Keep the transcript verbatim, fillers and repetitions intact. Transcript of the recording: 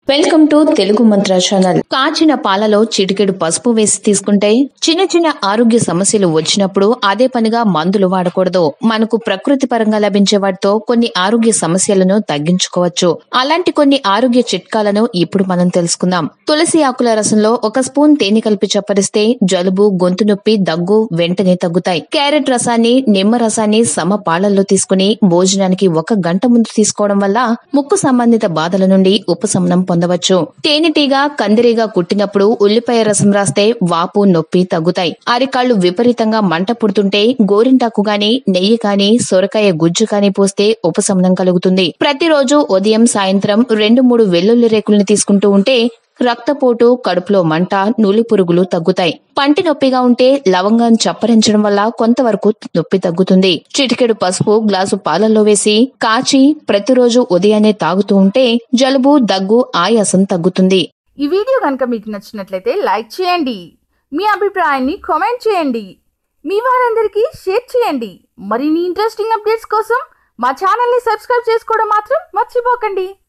Welcome to Telugu Mantra channel. కాచిన పాలలో చిటికెడు పసుపు వేసి తీసుకుంటే చిన్న చిన్న ఆరోగ్య సమస్యలు వచ్చినప్పుడు అదే పనిగా మందులు వాడకూడదు. మనకు ప్రకృతి పరంగా లభించే వాటితో కొన్ని ఆరోగ్య సమస్యలను తగ్గించుకోవచ్చు. అలాంటి కొన్ని ఆరోగ్య చిట్కాలను ఇప్పుడు మనం తెలుసుకుందాం. తులసి ఆకుల రసంలో ఒక స్పూన్ తేనె కలిపి చప్పరిస్తే జలుబు, గొంతు నొప్పి, దగ్గు వెంటనే తగ్గుతాయి. క్యారెట్ రసాన్ని, నిమ్మ రసాన్ని సమ పాళల్లో తీసుకుని భోజనానికి ఒక గంట ముందు తీసుకోవడం వల్ల ముక్కు సంబంధిత బాధల నుండి ఉపశమనం పొందవచ్చు. తేనెటీగ, కందిరీగా కుట్టినప్పుడు ఉల్లిపాయ రసం రాస్తే వాపు, నొప్పి తగ్గుతాయి. అరికాళ్లు విపరీతంగా మంట పుడుతుంటే గోరింటాకు గాని, నెయ్యి కాని, సొరకాయ గుజ్జు కాని పోస్తే ఉపశమనం కలుగుతుంది. ప్రతిరోజు ఉదయం, సాయంత్రం రెండు మూడు వెల్లుల్లి రేకుల్ని తీసుకుంటూ ఉంటే రక్తపోటు, కడుపులో మంట, నులి పురుగులు తగ్గుతాయి. పంటి నొప్పిగా ఉంటే లవంగం చప్పరించడం వల్ల కొంతవరకు నొప్పి తగ్గుతుంది. చిటికెడు పసుపు గ్లాసు పాలల్లో వేసి కాచి ప్రతిరోజు ఉదయాన్నే తాగుతూ ఉంటే జలుబు, దగ్గు, ఆయాసం తగ్గుతుంది. ఈ వీడియో కనుక మీకు నచ్చినట్లయితే లైక్ చేయండి, మీ అభిప్రాయాన్ని కామెంట్ చేయండి, మీ వారందరికీ షేర్ చేయండి. మరిన్ని ఇంట్రెస్టింగ్ అప్డేట్స్ కోసం మా ఛానల్ ని సబ్స్క్రైబ్ చేసుకోవడం మాత్రం మర్చిపోకండి.